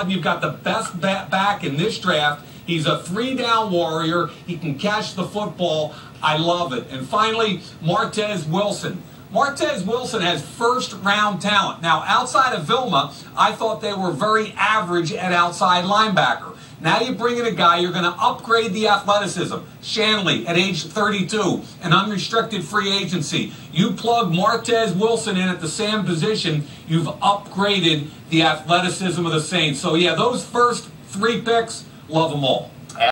sudden you've got the best back in this draft. He's a three-down warrior. He can catch the football. I love it. And finally, Martez Wilson. Martez Wilson has first-round talent. Now, outside of Vilma, I thought they were very average at outside linebacker. Now you bring in a guy, you're going to upgrade the athleticism. Shanley at age 32, an unrestricted free agency. You plug Martez Wilson in at the same position, you've upgraded the athleticism of the Saints. So, yeah, those first three picks, love them all.